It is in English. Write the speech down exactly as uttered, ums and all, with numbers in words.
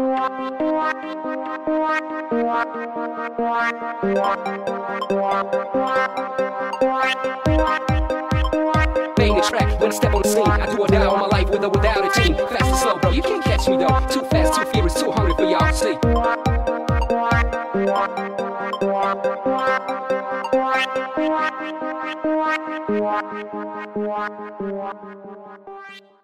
Bang the track when I step on the scene. I do or die all my life with or without a team. Fast and slow, bro, you can't catch me though. Too fast, too furious, too hungry for y'all. See. What?